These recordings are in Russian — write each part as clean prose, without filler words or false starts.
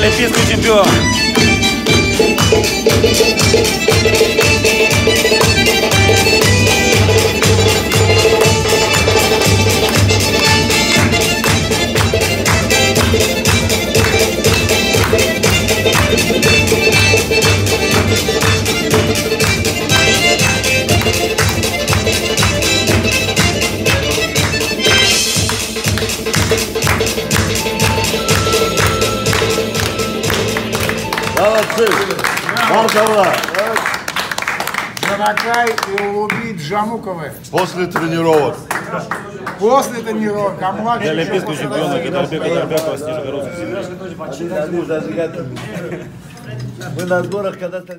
олимпийский чемпион. Молодцы! Маршалла! Жанакай и Улуби Джамуковы. После тренировок. После тренировок. А младший Олимпийский чемпион Гидарбек Адарбекова с Нижегородской земли. Мы на сборах когда-то...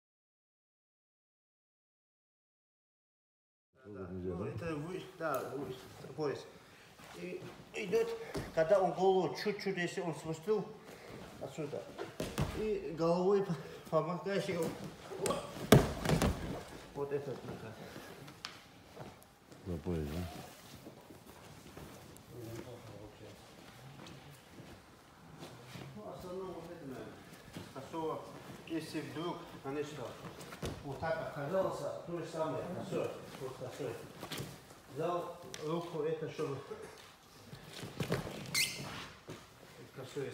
Да, пояс. И идет, когда он голову чуть-чуть, если он спустил отсюда, и головой помогаешь его. Вот это. За пояс, да? Ну, основном вот это, наверное. Если вдруг, конечно, вот так оказался, то же самое, косой, вот косой. Взял руку, это чтобы косой.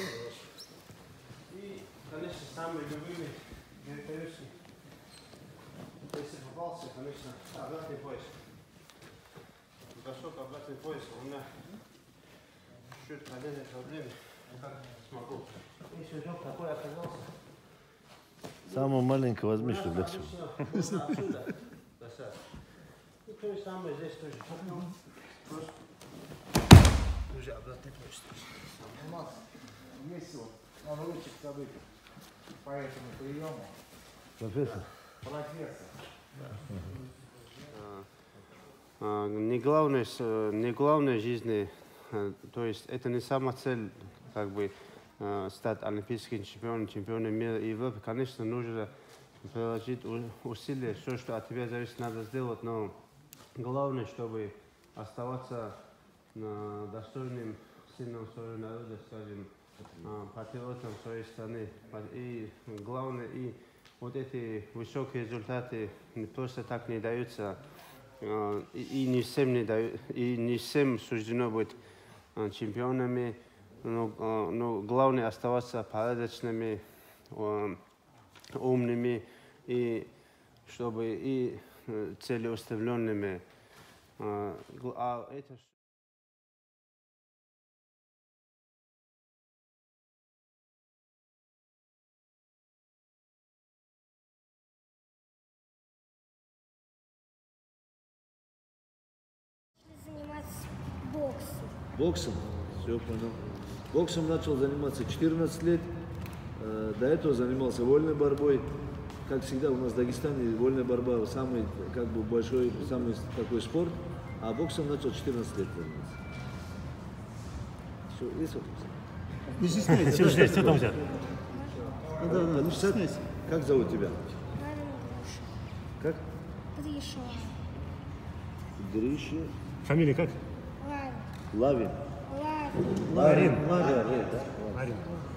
И, конечно, самые любимые вертолетчики. Если попался, конечно, обратный пояс. Бросок, обратный пояс, у меня чуть коленные проблемы. Как смогу. Если вдруг такой оказался. Самого маленького возьми, чтобы легче. Отсюда. И то же самое здесь тоже. Уже обратный пояс. У нас есть вот навручик событий по этому приему. Профессор? Профессор. Не главное в жизни, то есть это не сама цель, как бы, стать олимпийским чемпионом, чемпионом мира и Европы. Конечно, нужно приложить усилия, все, что от тебя зависит, надо сделать, но главное, чтобы оставаться достойным сыном своего народа, скажем, патриотом своей страны. И главное, и вот эти высокие результаты просто так не даются, и не всем суждено быть чемпионами, но главное оставаться порядочными, умными и чтобы и целеустремленными. Заниматься боксом. Боксом? Все понял. Боксом начал заниматься 14 лет. До этого занимался вольной борьбой. Как всегда у нас в Дагестане вольная борьба самый как бы большой, самый такой спорт. А боксом начал 14 лет заниматься. Все, есть вопрос? Не стесняйся. Что там у тебя? Не стесняйся. Как зовут тебя? Как? Гриша. Гриша. Фамилия как? Лавин. Лавин. Ларин. Лавин, да? Ларин.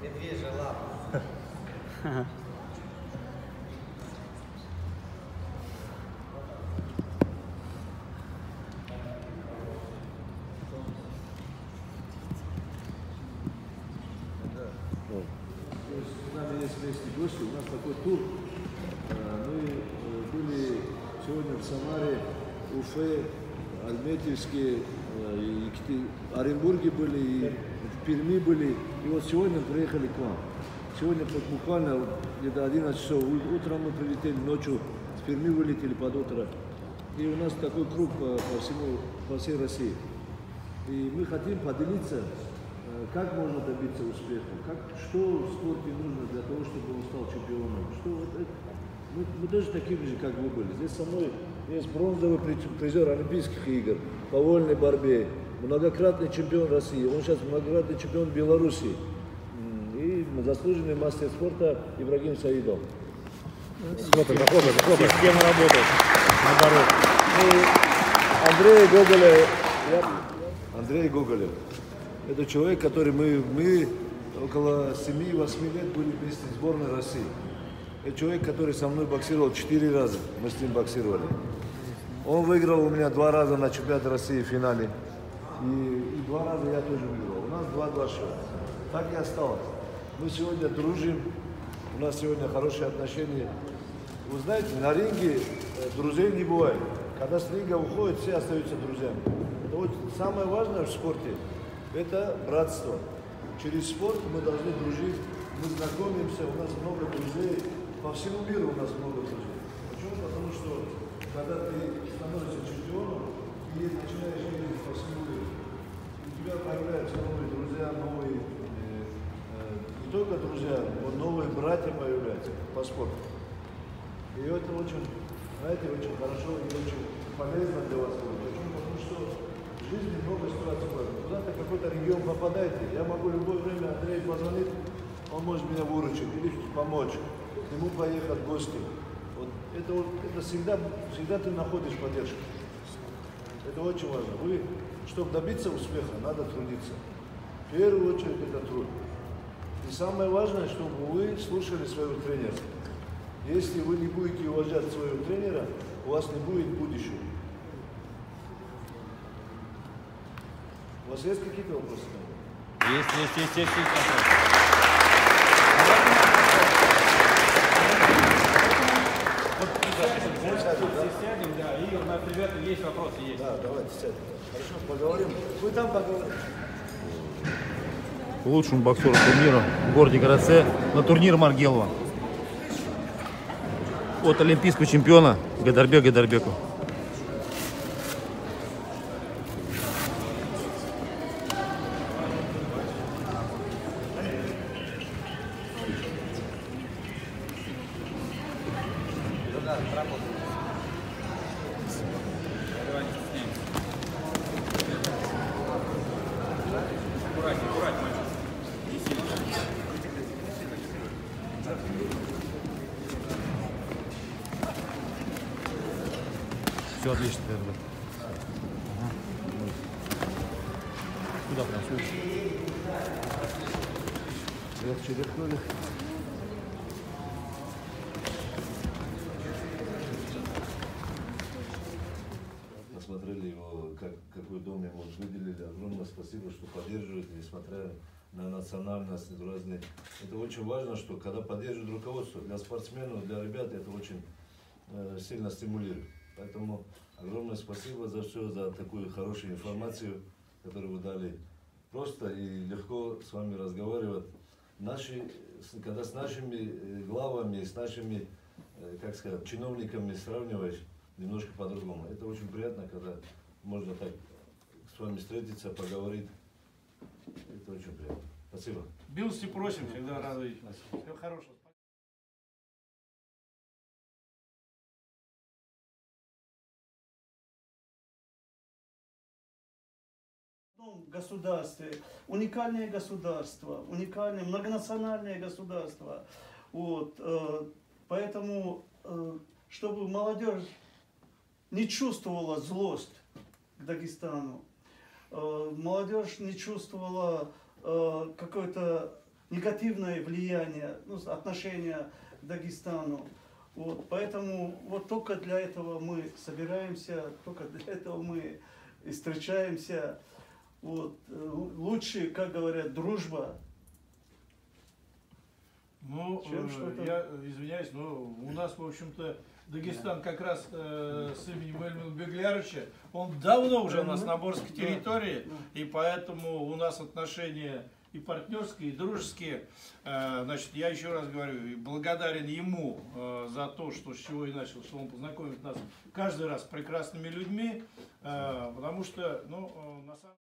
С нами есть местные гости, у нас такой тур. Мы были сегодня в Самаре, Уфе, Альметьевске, Оренбурге были, и в Перми были. И вот сегодня приехали к вам. Сегодня буквально где-то 11 часов утром мы прилетели, ночью с Перми вылетели под утро. И у нас такой круг по всей России. И мы хотим поделиться, как можно добиться успеха, что в спорте нужно для того, чтобы он стал чемпионом. Мы тоже такими же, как вы были. Здесь со мной есть бронзовый призер Олимпийских игр по вольной борьбе, многократный чемпион России, он сейчас многократный чемпион Беларуси и заслуженный мастер спорта Ибрагим Саидов. Система работает. Наоборот. Андрей Гоголев. Это человек, который мы около 7-8 лет были вместе в сборной России. Это человек, который со мной боксировал 4 раза. Мы с ним боксировали. Он выиграл у меня 2 раза на чемпионате России в финале. И 2 раза я тоже выиграл. У нас 2-2 счета. Так и осталось. Мы сегодня дружим. У нас сегодня хорошие отношения. Вы знаете, на ринге друзей не бывает. Когда с ринга уходят, все остаются друзьями. Это вот самое важное в спорте – это братство. Через спорт мы должны дружить, мы знакомимся, у нас много друзей. По всему миру у нас много друзей. Почему? Потому что когда ты становишься чемпионом и начинаешь ездить по всему миру, у тебя появляются новые друзья, новые, не только друзья, но новые братья появляются по спорту. И это очень, знаете, очень хорошо и очень полезно для вас будет. Почему? Потому что в жизни много ситуаций бывает. Куда-то в какой-то регион попадаете, я могу в любое время Андрей позвонить, он может меня выручить или помочь, к нему поехать в гости. Вот это всегда ты находишь поддержку. Это очень важно. Чтобы добиться успеха, надо трудиться. В первую очередь это труд. И самое важное, чтобы вы слушали своего тренера. Если вы не будете уважать своего тренера, у вас не будет будущего. У вас есть какие-то вопросы? Есть. Все сядем, да, и у нас, ребята, есть вопросы, есть. Да, давайте сядем. Хорошо, поговорим. Вы там поговорите. Лучшему боксеру турнира в городе Городце на турнир Маргелова. От олимпийского чемпиона Гадарбека Гадарбеку. Все отлично, ребят. Куда прям слушай? Легче легнули. Посмотрели его, какой дом ему выделили. Огромное спасибо, что поддерживают, несмотря на национальность, разные. Это очень важно, что когда поддерживают руководство, для спортсменов, для ребят это очень сильно стимулирует. Поэтому огромное спасибо за все, за такую хорошую информацию, которую вы дали. Просто и легко с вами разговаривать. Когда с нашими главами, с нашими, как сказать, чиновниками сравниваешь, немножко по-другому. Это очень приятно, когда можно так с вами встретиться, поговорить. Это очень приятно. Спасибо. Милости просим, всегда рады видеть вас. Всего хорошего. Государстве, уникальное государство, уникальное многонациональное государство. Вот, поэтому, чтобы молодежь не чувствовала злость к Дагестану, молодежь не чувствовала какое-то негативное влияние, отношение к Дагестану. Вот, поэтому вот только для этого мы собираемся, только для этого мы встречаемся. Вот, лучше, как говорят, дружба. Ну, я извиняюсь, но у нас, в общем-то, Дагестан как раз с именем Эльмира Беглярыча, он давно уже у нас на Борской территории, и поэтому у нас отношения и партнерские, и дружеские. Значит, я еще раз говорю, благодарен ему за то, что с чего и начал, что он познакомит нас каждый раз с прекрасными людьми, потому что, ну, на самом деле...